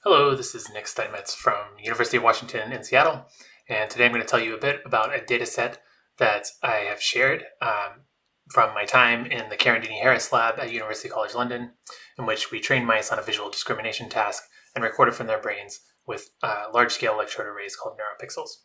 Hello, this is Nick Steinmetz from University of Washington in Seattle, and today I'm going to tell you a bit about a data set that I have shared from my time in the Carandini-Harris lab at University College London, in which we trained mice on a visual discrimination task and recorded from their brains with large-scale electrode arrays called Neuropixels.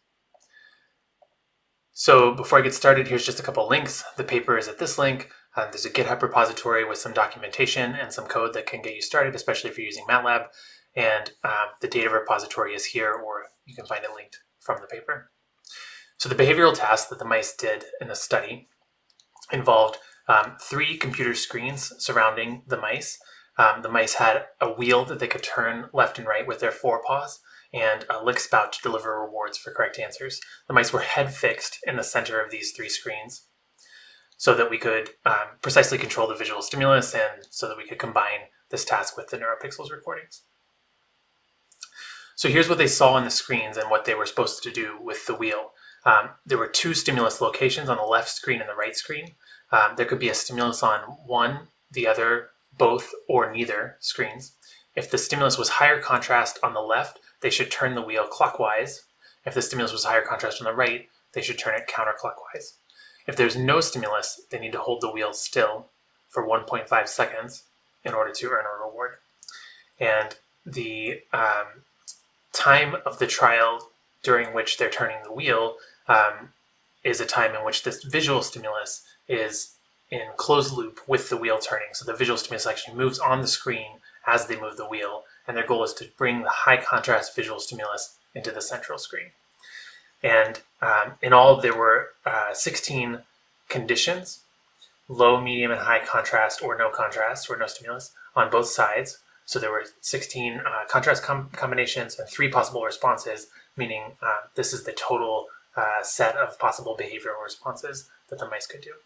So before I get started, here's just a couple links. The paper is at this link. There's a GitHub repository with some documentation and some code that can get you started, especially if you're using MATLAB. And the data repository is here, or you can find it linked from the paper. So the behavioral tasks that the mice did in the study involved 3 computer screens surrounding the mice. The mice had a wheel that they could turn left and right with their forepaws, and a lick spout to deliver rewards for correct answers. The mice were head fixed in the center of these 3 screens so that we could precisely control the visual stimulus and so that we could combine this task with the Neuropixels recordings. So here's what they saw on the screens and what they were supposed to do with the wheel. There were 2 stimulus locations on the left screen and the right screen. There could be a stimulus on one, the other, both, or neither screens. If the stimulus was higher contrast on the left, they should turn the wheel clockwise. If the stimulus was higher contrast on the right, they should turn it counterclockwise. If there's no stimulus, they need to hold the wheel still for 1.5 seconds in order to earn a reward. And the time of the trial during which they're turning the wheel is a time in which this visual stimulus is in closed loop with the wheel turning. So the visual stimulus actually moves on the screen as they move the wheel, and their goal is to bring the high contrast visual stimulus into the central screen. And in all, there were 16 conditions: low, medium, and high contrast, or no stimulus on both sides. So there were 16 contrast combinations and 3 possible responses, meaning this is the total set of possible behavioral responses that the mice could do.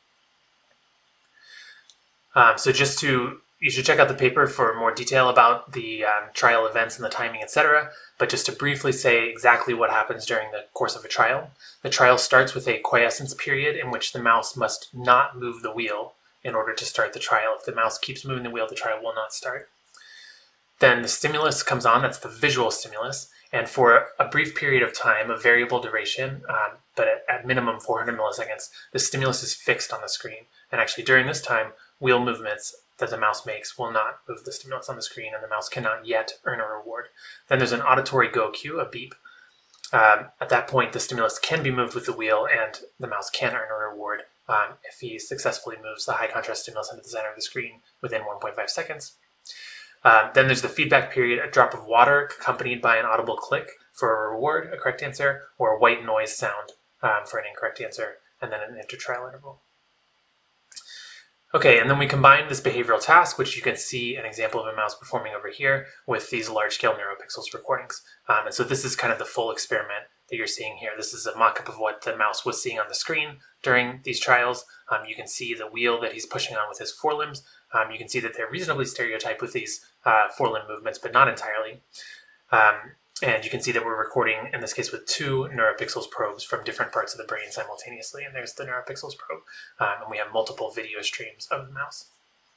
You should check out the paper for more detail about the trial events and the timing, etc. But just to briefly say exactly what happens during the course of a trial. The trial starts with a quiescence period in which the mouse must not move the wheel in order to start the trial. If the mouse keeps moving the wheel, the trial will not start. Then the stimulus comes on, that's the visual stimulus, and for a brief period of time, of variable duration, but at minimum 400 milliseconds, the stimulus is fixed on the screen. And actually during this time, wheel movements that the mouse makes will not move the stimulus on the screen, and the mouse cannot yet earn a reward. Then there's an auditory go cue, a beep. At that point, the stimulus can be moved with the wheel, and the mouse can earn a reward if he successfully moves the high contrast stimulus into the center of the screen within 1.5 seconds. Then there's the feedback period, a drop of water accompanied by an audible click for a reward, a correct answer, or a white noise sound for an incorrect answer, and then an intertrial interval. Okay, and then we combine this behavioral task, which you can see an example of a mouse performing over here, with these large-scale Neuropixels recordings. And so this is kind of the full experiment that you're seeing here. This is a mock-up of what the mouse was seeing on the screen during these trials. You can see the wheel that he's pushing on with his forelimbs. You can see that they're reasonably stereotyped with these forelimb movements, but not entirely. And you can see that we're recording, in this case, with 2 Neuropixels probes from different parts of the brain simultaneously. And there's the Neuropixels probe. And we have multiple video streams of the mouse.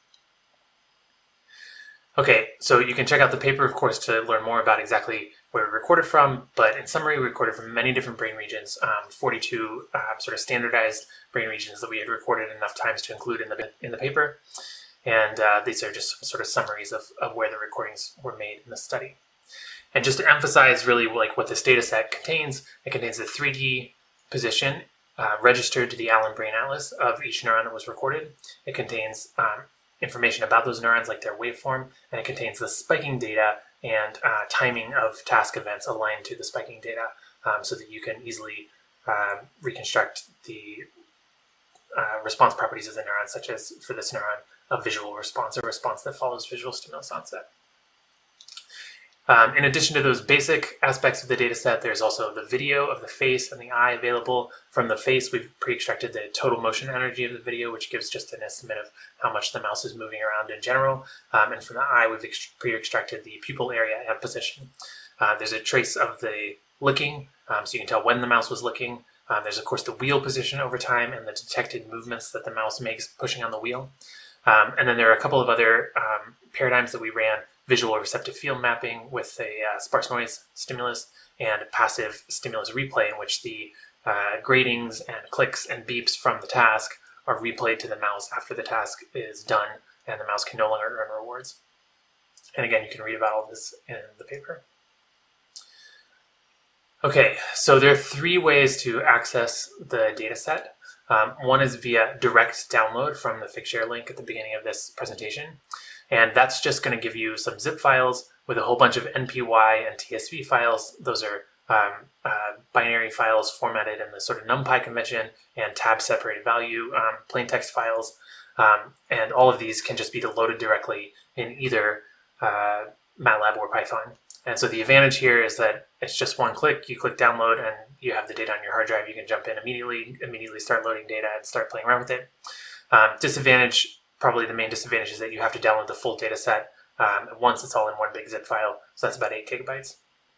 Okay, so you can check out the paper, of course, to learn more about exactly where we recorded from. But in summary, we recorded from many different brain regions, 42 sort of standardized brain regions that we had recorded enough times to include in the paper. And these are just sort of summaries of where the recordings were made in the study. And just to emphasize really like what this data set contains, it contains the 3D position registered to the Allen Brain Atlas of each neuron that was recorded. It contains information about those neurons, like their waveform, and it contains the spiking data and timing of task events aligned to the spiking data so that you can easily reconstruct the response properties of the neuron, such as for this neuron, a visual response, a response that follows visual stimulus onset. In addition to those basic aspects of the data set, there's also the video of the face and the eye available. From the face, we've pre-extracted the total motion energy of the video, which gives just an estimate of how much the mouse is moving around in general. And from the eye, we've pre-extracted the pupil area and position. There's a trace of the licking, so you can tell when the mouse was licking. There's, of course, the wheel position over time and the detected movements that the mouse makes pushing on the wheel. And then there are a couple of other paradigms that we ran visual receptive field mapping with a sparse noise stimulus, and passive stimulus replay, in which the gratings and clicks and beeps from the task are replayed to the mouse after the task is done, and the mouse can no longer earn rewards. And again, you can read about all this in the paper. Okay, so there are 3 ways to access the data set. One is via direct download from the Figshare link at the beginning of this presentation. And that's just going to give you some zip files with a whole bunch of NPY and TSV files. Those are binary files formatted in the sort of NumPy convention, and tab separated value plain text files. And all of these can just be loaded directly in either MATLAB or Python. And so the advantage here is that it's just one click. You click download and you have the data on your hard drive. You can jump in immediately start loading data and start playing around with it. Disadvantage, probably the main disadvantage, is that you have to download the full data set once. It's all in one big zip file. So that's about 8 gigabytes.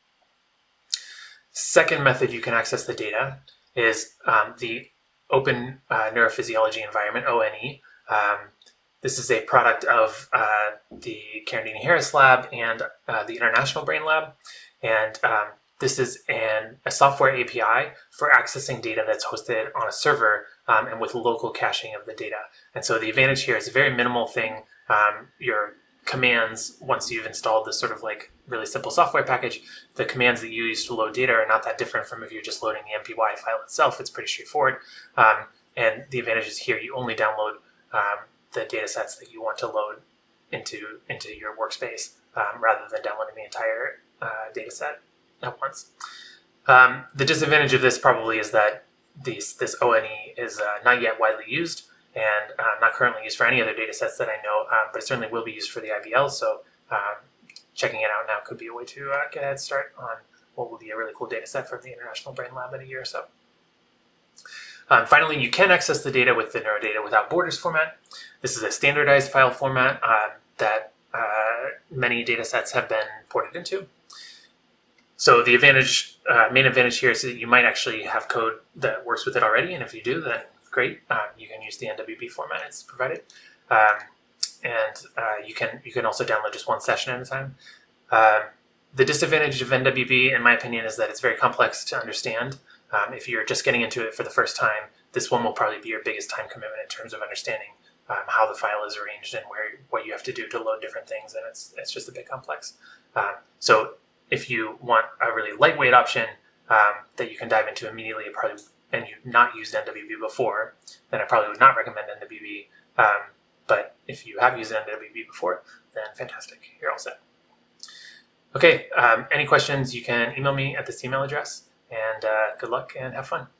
Second method you can access the data is the Open Neurophysiology Environment, ONE. This is a product of the Carandini-Harris Lab and the International Brain Lab. And this is a software API for accessing data that's hosted on a server and with local caching of the data. And so the advantage here is a very minimal thing. Your commands, once you've installed this sort of really simple software package, the commands that you use to load data are not that different from if you're just loading the MPY file itself. It's pretty straightforward. And the advantage is here, you only download the data sets that you want to load into your workspace rather than downloading the entire data set at once. The disadvantage of this probably is that this ONE is not yet widely used and not currently used for any other data sets that I know, but it certainly will be used for the IBL, so checking it out now could be a way to get a head start on what will be a really cool data set from the International Brain Lab in a year or so. Finally, you can access the data with the Neurodata Without Borders format. This is a standardized file format that many data sets have been ported into. So the main advantage here is that you might actually have code that works with it already, and if you do, then great. You can use the NWB format it's provided, and you can also download just one session at a time. The disadvantage of NWB, in my opinion, is that it's very complex to understand. If you're just getting into it for the first time, this one will probably be your biggest time commitment in terms of understanding how the file is arranged and what you have to do to load different things, and it's just a bit complex. So if you want a really lightweight option that you can dive into immediately, and you've not used NWB before, then I probably would not recommend NWB. But if you have used NWB before, then fantastic, you're all set. Okay, any questions, you can email me at this email address, and good luck and have fun.